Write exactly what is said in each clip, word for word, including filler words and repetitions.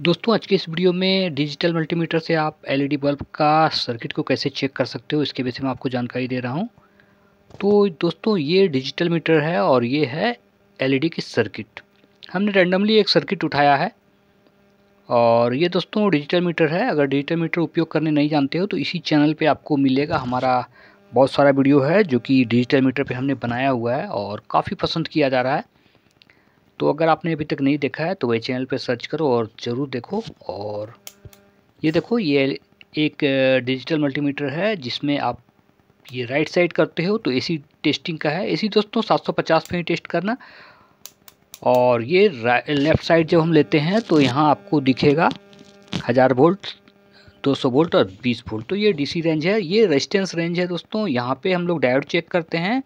दोस्तों आज के इस वीडियो में डिजिटल मल्टीमीटर से आप एलईडी बल्ब का सर्किट को कैसे चेक कर सकते हो इसके विषय में आपको जानकारी दे रहा हूं। तो दोस्तों ये डिजिटल मीटर है और ये है एलईडी की सर्किट। हमने रैंडमली एक सर्किट उठाया है और ये दोस्तों डिजिटल मीटर है। अगर डिजिटल मीटर उपयोग करने नहीं जानते हो तो इसी चैनल पे आपको मिलेगा। हमारा बहुत सारा वीडियो है जो कि डिजिटल मीटर पे हमने बनाया हुआ है और काफ़ी पसंद किया जा रहा है। तो अगर आपने अभी तक नहीं देखा है तो वही चैनल पे सर्च करो और ज़रूर देखो। और ये देखो ये एक डिजिटल मल्टीमीटर है जिसमें आप ये राइट साइड करते हो तो एसी टेस्टिंग का है। एसी दोस्तों सात सौ पचास पे ही टेस्ट करना। और ये लेफ़्ट साइड जब हम लेते हैं तो यहाँ आपको दिखेगा हज़ार वोल्ट, दो सौ वोल्ट और बीस वोल्ट। तो ये डीसी रेंज है, ये रेजिस्टेंस रेंज है दोस्तों। यहाँ पे हम लोग डायोड चेक करते हैं।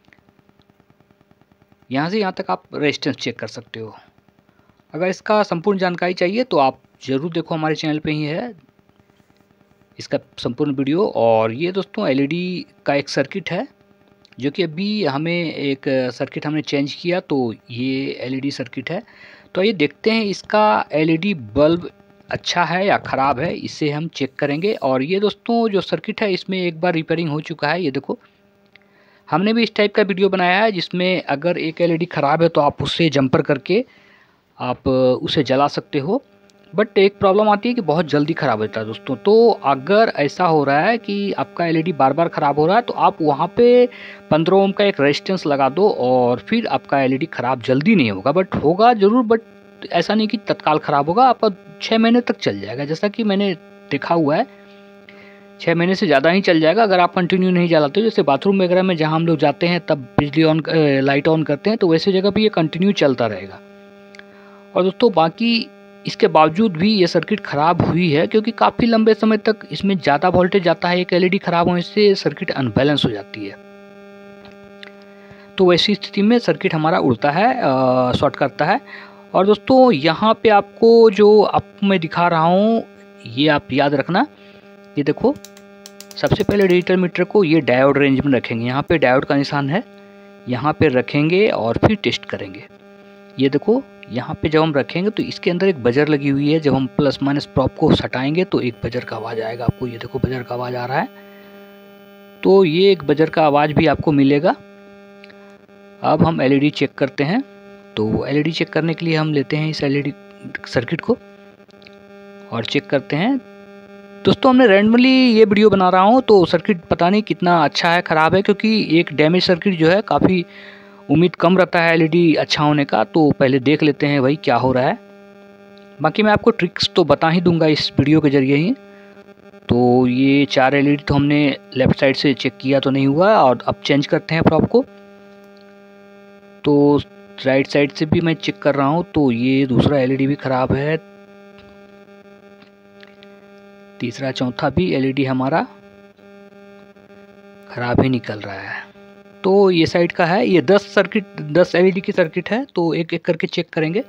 यहाँ से यहाँ तक आप रेजिस्टेंस चेक कर सकते हो। अगर इसका संपूर्ण जानकारी चाहिए तो आप ज़रूर देखो, हमारे चैनल पे ही है इसका संपूर्ण वीडियो। और ये दोस्तों एलईडी का एक सर्किट है जो कि अभी हमें एक सर्किट हमने चेंज किया तो ये एलईडी सर्किट है। तो ये देखते हैं इसका एलईडी बल्ब अच्छा है या ख़राब है, इसे हम चेक करेंगे। और ये दोस्तों जो सर्किट है इसमें एक बार रिपेयरिंग हो चुका है। ये देखो हमने भी इस टाइप का वीडियो बनाया है जिसमें अगर एक एलईडी ख़राब है तो आप उससे जंपर करके आप उसे जला सकते हो। बट एक प्रॉब्लम आती है कि बहुत जल्दी ख़राब होता है दोस्तों। तो अगर ऐसा हो रहा है कि आपका एलईडी बार बार ख़राब हो रहा है तो आप वहाँ पे पंद्रह ओम का एक रेजिस्टेंस लगा दो और फिर आपका एलईडी ख़राब जल्दी नहीं होगा। बट होगा ज़रूर, बट ऐसा नहीं कि तत्काल ख़राब होगा, आपका छः महीने तक चल जाएगा। जैसा कि मैंने देखा हुआ है छः महीने से ज़्यादा ही चल जाएगा अगर आप कंटिन्यू नहीं जलाते हो। जैसे बाथरूम वगैरह में जहाँ हम लोग जाते हैं तब बिजली ऑन लाइट ऑन करते हैं तो वैसे जगह भी ये कंटिन्यू चलता रहेगा। और दोस्तों बाकी इसके बावजूद भी ये सर्किट ख़राब हुई है क्योंकि काफ़ी लंबे समय तक इसमें ज़्यादा वोल्टेज जाता है। एक एलईडी ख़राब होने से सर्किट अनबैलेंस हो जाती है। तो वैसी स्थिति में सर्किट हमारा उड़ता है, शॉर्ट करता है। और दोस्तों यहाँ पे आपको जो आप मैं दिखा रहा हूँ ये आप याद रखना। ये देखो सबसे पहले डिजिटल मीटर को ये डायोड रेंज में रखेंगे। यहाँ पे डायोड का निशान है, यहाँ पे रखेंगे और फिर टेस्ट करेंगे। ये देखो यहाँ पे जब हम रखेंगे तो इसके अंदर एक बजर लगी हुई है। जब हम प्लस माइनस प्रॉप को हटाएंगे तो एक बजर का आवाज़ आएगा आपको। ये देखो बजर का आवाज़ आ रहा है। तो ये एक बजर का आवाज़ भी आपको मिलेगा। अब हम एलईडी चेक करते हैं। तो एलईडी चेक करने के लिए हम लेते हैं इस एलईडी सर्किट को और चेक करते हैं। दोस्तों हमने रैंडमली ये वीडियो बना रहा हूँ तो सर्किट पता नहीं कितना अच्छा है ख़राब है, क्योंकि एक डैमेज सर्किट जो है काफ़ी उम्मीद कम रहता है एलईडी अच्छा होने का। तो पहले देख लेते हैं भाई क्या हो रहा है। बाकी मैं आपको ट्रिक्स तो बता ही दूंगा इस वीडियो के ज़रिए ही। तो ये चार एलईडी तो हमने लेफ़्ट साइड से चेक किया तो नहीं हुआ और अब चेंज करते हैं प्रॉप को। तो राइट साइड से भी मैं चेक कर रहा हूँ तो ये दूसरा एलईडी भी ख़राब है, तीसरा चौथा भी एलईडी हमारा ख़राब ही निकल रहा है। तो ये साइड का है, ये दस सर्किट दस एलईडी की सर्किट है तो एक एक करके चेक करेंगे।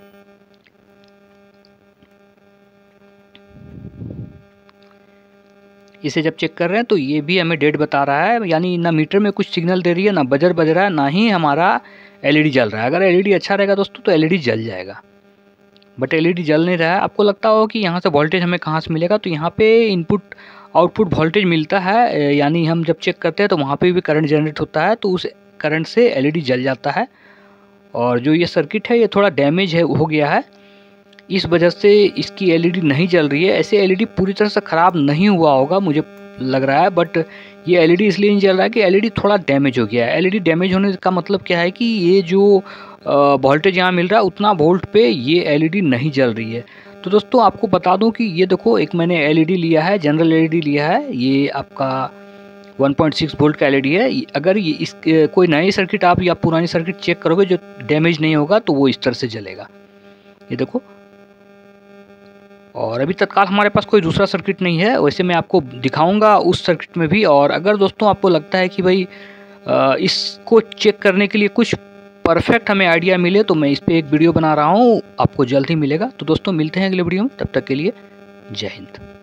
इसे जब चेक कर रहे हैं तो ये भी हमें डेट बता रहा है, यानी ना मीटर में कुछ सिग्नल दे रही है, ना बजर बज रहा है, ना ही हमारा एलईडी जल रहा है। अगर एलईडी अच्छा रहेगा दोस्तों तो एलईडी जल जाएगा, बट एलईडी जल नहीं रहा है। आपको लगता हो कि यहाँ से वोल्टेज हमें कहाँ से मिलेगा, तो यहाँ पे इनपुट आउटपुट वोल्टेज मिलता है, यानी हम जब चेक करते हैं तो वहाँ पे भी करंट जनरेट होता है तो उस करंट से एलईडी जल जाता है। और जो ये सर्किट है ये थोड़ा डैमेज है हो गया है, इस वजह से इसकी एलईडी नहीं जल रही है। ऐसे एलईडी पूरी तरह से ख़राब नहीं हुआ होगा मुझे लग रहा है, बट ये एलईडी इसलिए नहीं जल रहा है कि एलईडी थोड़ा डैमेज हो गया है। एलईडी डैमेज होने का मतलब क्या है कि ये जो वोल्टेज यहाँ मिल रहा है उतना वोल्ट पे ये एलईडी नहीं जल रही है। तो दोस्तों आपको बता दूं कि ये देखो एक मैंने एलईडी लिया है, जनरल एलईडी लिया है। ये आपका वन पॉइंट सिक्स वोल्ट का एलईडी है। अगर ये इस कोई नई सर्किट आप या पुरानी सर्किट चेक करोगे जो डैमेज नहीं होगा तो वो इस तरह से जलेगा। ये देखो, और अभी तत्काल हमारे पास कोई दूसरा सर्किट नहीं है, वैसे मैं आपको दिखाऊंगा उस सर्किट में भी। और अगर दोस्तों आपको लगता है कि भाई इसको चेक करने के लिए कुछ परफेक्ट हमें आइडिया मिले तो मैं इस पर एक वीडियो बना रहा हूँ, आपको जल्द ही मिलेगा। तो दोस्तों मिलते हैं अगले वीडियो में, तब तक के लिए जय हिंद।